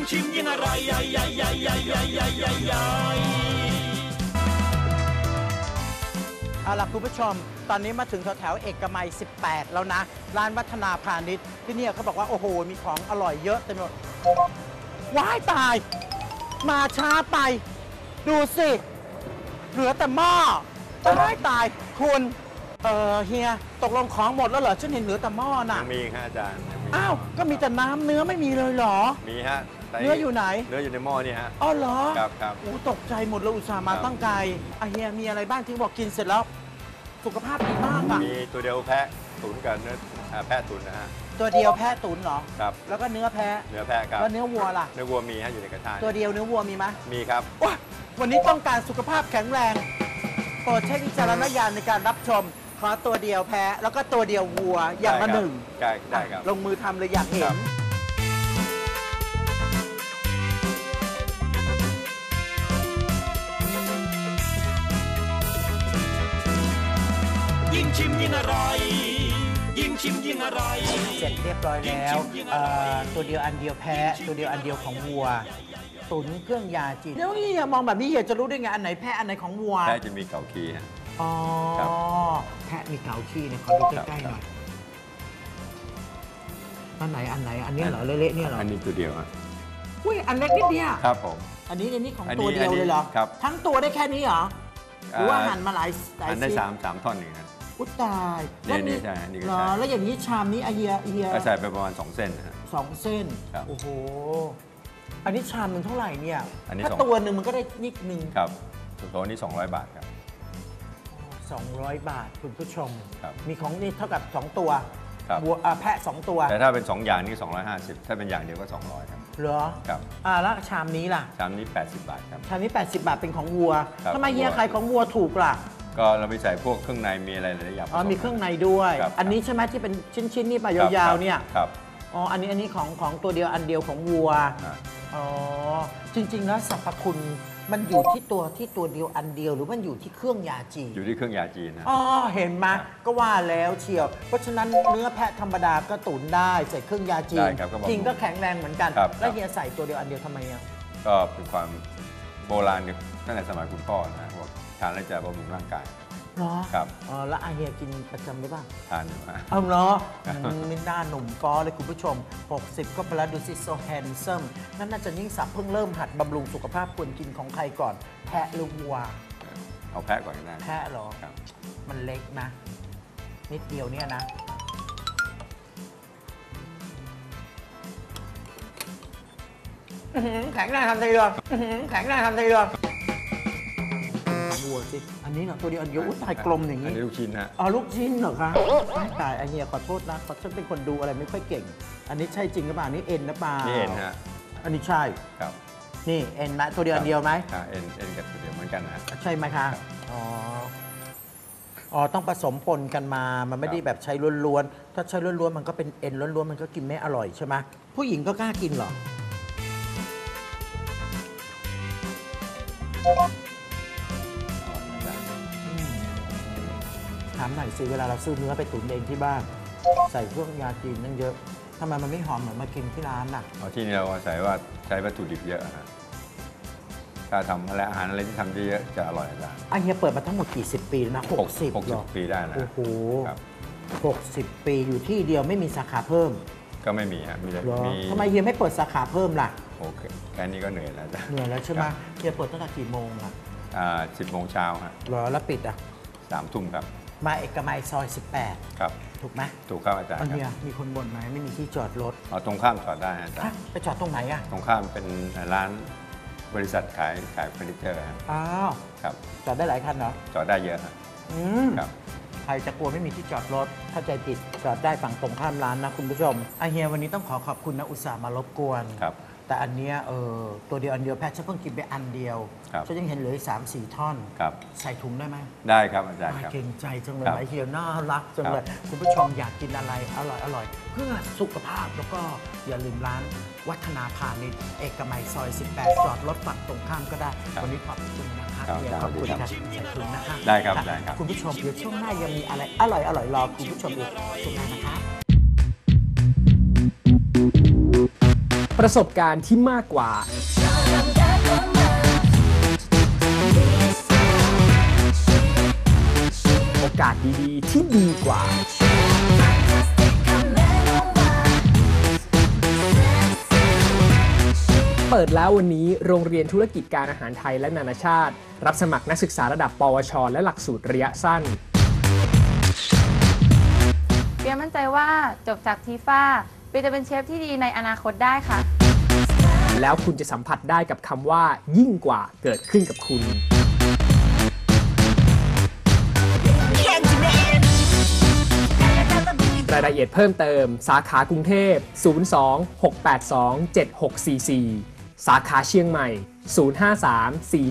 ชิมยิ่งอร่อยใหญ่ใหญ่ใหญ่ใหญ่ใหญ่ใหญ่ใหญ่ใหญ่เอาล่ะคุณผู้ชมตอนนี้มาถึงแถวเอกมัย18แล้วนะร้านวัฒนาพาณิชย์ที่นี่เขาบอกว่าโอ้โหมีของอร่อยเยอะเต็มไปหมดว้ายตายมาช้าไปดูสิเหลือแต่หม้อตายคุณเฮียตกลงของหมดแล้วเหรอฉันเห็นเหลือแต่หม้อน่ะมีครับอาจารย์อ้าวก็มีแต่น้ำเนื้อไม่มีเลยเหรอมีฮะเนื้ออยู่ไหนเนื้ออยู่ในหม้อนี่ฮะอ๋อเหรอครับโอ้ตกใจหมดเลยอุตส่าห์มาตั้งไกลเฮียมีอะไรบ้างที่บอกกินเสร็จแล้วสุขภาพดีมากอ่ะมีตัวเดียวแพะตุ๋นกับเนื้อแพะตุ๋นนะฮะตัวเดียวแพะตุ๋นเหรอครับแล้วก็เนื้อแพะครับแล้วเนื้อวัวล่ะเนื้อวัวมีฮะอยู่ในกระทะตัวเดียวเนื้อวัวมีไหมมีครับวันนี้ต้องการสุขภาพแข็งแรงโปรดใช้วิจารณญาณในการรับชมขอตัวเดียวแพะแล้วก็ตัวเดียววัวอย่างละหนึ่งได้ครับลงมือทำเลยอยากเห็นยิ่งชิมยิ่งอร่อยยิ่งชิมยิ่งอร่อยเสร็จเรียบร้อยแล้วตัวเดียวอันเดียวแพะตัวเดียวอันเดียวของวัวตุ๋นเครื่องยาจีนเดี๋ยวนี้มองแบบนี้จะรู้ได้ไงอันไหนแพะอันไหนของวัวแพะจะมีเกาขี้ฮะอ๋อแพะมีเกาขี้เนี่ยขอดูใกล้ๆหน่อยอันไหนอันนี้เหรอเละๆเนี่ยเหรออันนี้ตัวเดียวฮะอุ้ยอันเล็กนิดเดียวครับผมอันนี้ของตัวเดียวเลยเหรอครับทั้งตัวได้แค่นี้เหรอหรือว่าหั่นมาหลายหั่นได้3ท่อนอย่างนั้นอุ๊ยตายนี่ใช่นี่ก็ใช่แล้วอย่างนี้ชามนี้เฮียใส่ไปประมาณ2 เส้นนะฮะ 2 เส้นโอ้โหอันนี้ชามนึงเท่าไหร่เนี่ยถ้าตัวหนึ่งมันก็ได้นิดนึงครับตัวนี้200 บาทครับ 200 บาทคุณผู้ชมมีของนี่เท่ากับ2ตัววัวแพะ2ตัวแต่ถ้าเป็น2อย่างนี่250ถ้าเป็นอย่างเดียวก็200ครับเหรอครับแล้วชามนี้ล่ะชามนี้80 บาทครับชามนี้80 บาทเป็นของวัวทำไมเฮียขายของวัวถูกล่ะก็เราไปใส่พวกเครื่องในมีอะไรหลายอย่างมีเครื่องในด้วยอันนี้ใช่ไหมที่เป็นชิ้นนี่ปะยาวๆเนี่ยครับอันนี้ของตัวเดียวอันเดียวของวัวจริงๆแล้วสรรพคุณมันอยู่ที่ตัวเดียวอันเดียวหรือมันอยู่ที่เครื่องยาจีนอยู่ที่เครื่องยาจีนนะเห็นไหมก็ว่าแล้วเชียวเพราะฉะนั้นเนื้อแพะธรรมดาก็ตุ๋นได้ใส่เครื่องยาจีนกินก็แข็งแรงเหมือนกันแล้วเฮียใส่ตัวเดียวอันเดียวทำไมอ่ะก็เป็นความโบราณตั้งแต่สมัยคุณพ่อนะบอกทานแล้วจะบำรุงร่างกายเหรอครับแล้วเฮียกินประจำหรือเปล่าทานอยู่ฮะเหรอนี่หน้าหนุ่มฟ้อเลยคุณผู้ชม60ก็ไปแล้วดูสิโซแฮนซัมนั่นน่าจะยิ่งสับเพิ่งเริ่มหัดบำรุงสุขภาพควรกินของใครก่อนแพะหรือวัวเอาแพะก่อนนะแพะเหรอมันเล็กนะนิดเดียวเนี่ยนะแข็งแรงทันทีเลยแข็งแรงทันทีเลยวัวสิอันนี้เหรอตัวเดียวอันเดียวตายกลมอย่างนี้อันนี้ลูกชิ้นฮะลูกชิ้นเหรอคะตายไอเฮียขอโทษนะฉันเป็นคนดูอะไรไม่ค่อยเก่งอันนี้ใช่จริงหรือเปล่านี่เอ็นหรือเปล่านี่เอ็นฮะอันนี้ใช่ครับนี่เอ็นไหมตัวเดียวอันเดียวไหมเอ็นกับตัวเดียวเหมือนกันนะใช่ไหมคะต้องผสมปนกันมามันไม่ได้แบบใช้ล้วนๆถ้าใช้ล้วนๆมันก็เป็นเอ็นล้วนๆมันก็กินไม่อร่อยใช่ไหมผู้หญิงก็กล้ากินเหรอถามหน่อยสิเวลาเราซื้อเนื้อไปตุ๋นเองที่บ้านใส่เครื่องยาจีนนั่งเยอะทำไมมันไม่หอมเหมือนมากินที่ร้านน่ะที่นี่เราใส่ว่าใช้วัตถุดิบเยอะฮะถ้าทำอาหารอะไรที่ทำเยอะจะอร่อยอาจารย์เฮียเปิดมาทั้งหมดกี่สิบปีนะ 60 ปีได้นะโอ้โห60 ปีอยู่ที่เดียวไม่มีสาขาเพิ่มก็ไม่มีครับมีทำไมเฮียไม่เปิดสาขาเพิ่มล่ะโอเคแค่นี้ก็เหนื่อยแล้วจ้ะเหนื่อยแล้วใช่ไหมเฮียเปิดตั้งแต่กี่โมงอ่ะ 10 โมงเช้าฮะแล้วปิด 3 ทุ่มครับมาเอกมัยซอย18 ครับถูกไหมถูกครับอาจารย์เฮียมีคนบ่นไหมไม่มีที่จอดรถตรงข้ามจอดได้อาจารย์ไปจอดตรงไหนอ่ะตรงข้ามเป็นร้านบริษัทขายเฟอร์นิเจอร์ครับจอดได้หลายคันเหรอจอดได้เยอะครับใครจะกลัวไม่มีที่จอดรถถ้าใจผิดจอดได้ฝั่งตรงข้ามร้านนะคุณผู้ชมเฮียวันนี้ต้องขอบคุณนะอุตส่าห์มารบกวนครับแต่อันเนี้ยตัวเดียวอันเดียวแพทย์ฉันเพิ่งกินไปอันเดียวฉันยังเห็นเหลือ3-4 ท่อนใส่ถุงได้ไหมได้ครับอาจารย์ครับเก่งใจจังเลยเฮียน่ารักจังเลยคุณผู้ชมอยากกินอะไรอร่อยเพื่อสุขภาพแล้วก็อย่าลืมร้านวัฒนาพาณิชย์เอกมัยซอย18จอดรถฝั่งตรงข้ามก็ได้วันนี้ขอบคุณนะคะขอบคุณครับใส่ถุงนะคะได้ครับคุณผู้ชมเดี๋ยวช่วงหน้ายังมีอะไรอร่อยรอคุณผู้ชมอีกช่วงหน้านะคะประสบการณ์ที่มากกว่าโอกาสดีๆที่ดีกว่าเปิดแล้ววันนี้โรงเรียนธุรกิจการอาหารไทยและนานาชาติรับสมัครนักศึกษาระดับปวชและหลักสูตรระยะสั้นเปียมั่นใจว่าจบจากทีฟ้าเปียจะเป็นเชฟที่ดีในอนาคตได้ค่ะแล้วคุณจะสัมผัสได้กับคำว่ายิ่งกว่าเกิดขึ้นกับคุณรายละเอียดเพิ่มเติมสาขากรุงเทพ02-682-7644สาขาเชียงใหม่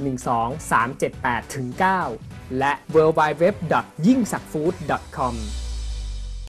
053-412-378-9และ www.yingsakfood.com